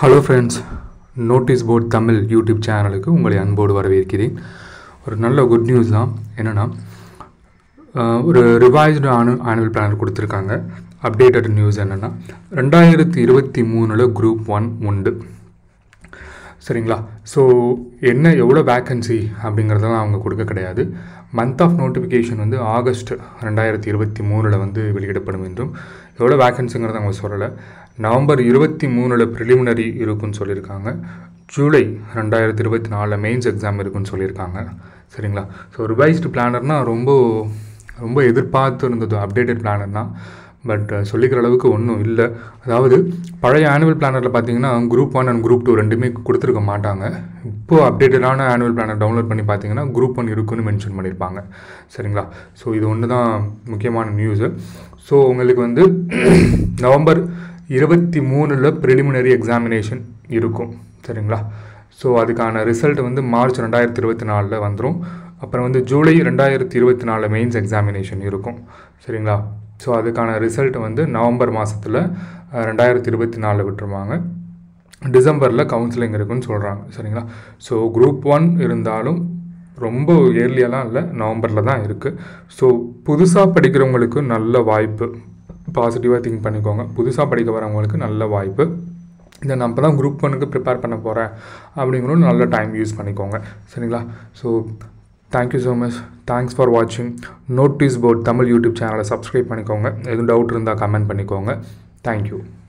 Hello friends, notice board Tamil YouTube சேனலுக்கு உங்களை அன்போடு வரவேற்கிறேன். ஒரு நல்ல குட் நியூஸ் தான். என்னென்னா, ஒரு ரிவைஸ்டு ஆனுவல் பிளானர் கொடுத்துருக்காங்க. அப்டேட்டட் நியூஸ் என்னென்னா, 2023 குரூப் 1 உண்டு. சரிங்களா? ஸோ எவ்வளோ வேக்கன்சி அப்படிங்கிறதெல்லாம் அவங்க கொடுக்க கிடையாது. மந்த் ஆஃப் நோட்டிஃபிகேஷன் வந்து ஆகஸ்ட் 2023 வெளியிடப்படும் என்றும், எவ்வளோ வேக்கன்சிங்கிறத அவங்க சொல்லலை. நவம்பர் 23 ப்ரிலிமினரி இருக்குன்னு சொல்லியிருக்காங்க. ஜூலை 2024 மெயின்ஸ் எக்ஸாம் இருக்குன்னு சொல்லியிருக்காங்க. சரிங்களா? ஸோ ரிவைஸ்டு பிளானர்னால் ரொம்ப எதிர்பார்த்து இருந்தது அப்டேட்டட் பிளானர்னால். பட் சொல்லிக்கிற அளவுக்கு ஒன்றும் இல்லை. அதாவது பழைய ஆனுவல் பிளானரில் பார்த்தீங்கன்னா குரூப் 1 அண்ட் குரூப் 2 ரெண்டுமே கொடுத்துருக்க மாட்டாங்க. இப்போது அப்டேட்டடான ஆனுவல் பிளானர் டவுன்லோட் பண்ணி பார்த்தீங்கன்னா குரூப் 1 இருக்குன்னு மென்ஷன் பண்ணியிருப்பாங்க. சரிங்களா? ஸோ இது ஒன்று தான் முக்கியமான நியூஸு. ஸோ உங்களுக்கு வந்து நவம்பர் 23 ப்ரிலிமினரி எக்ஸாமினேஷன் இருக்கும். சரிங்களா? ஸோ அதுக்கான ரிசல்ட் வந்து மார்ச் 2024 வந்துடும். அப்புறம் வந்து ஜூலை 2024 மெயின்ஸ் எக்ஸாமினேஷன் இருக்கும். சரிங்களா? ஸோ அதுக்கான ரிசல்ட் வந்து நவம்பர் மாதத்தில் 2024 விட்டுருவாங்க. டிசம்பரில் கவுன்சிலிங் இருக்குன்னு சொல்கிறாங்க. சரிங்களா? ஸோ குரூப் 1 இருந்தாலும் ரொம்ப ஏர்லியெல்லாம் இல்லை, நவம்பரில் தான் இருக்குது. ஸோ புதுசாக படிக்கிறவங்களுக்கு நல்ல வாய்ப்பு. பாசிட்டிவாக திங்க் பண்ணிக்கோங்க. புதுசாக படிக்க வரவங்களுக்கு நல்ல வாய்ப்பு. இதை நான் இப்போ தான் குரூப் 1க்கு ப்ரிப்பேர் பண்ண போகிறேன் அப்படிங்கிறோம், நல்ல டைம் யூஸ் பண்ணிக்கோங்க. சரிங்களா? So thank you so much. Thanks for வாட்சிங். நோட்டீஸ் போர்ட் தமிழ் யூடியூப் சேனலை சப்ஸ்கிரைப் பண்ணிக்கோங்க. எதுவும் டவுட் இருந்தால் கமெண்ட் பண்ணிக்கோங்க. தேங்க்யூ.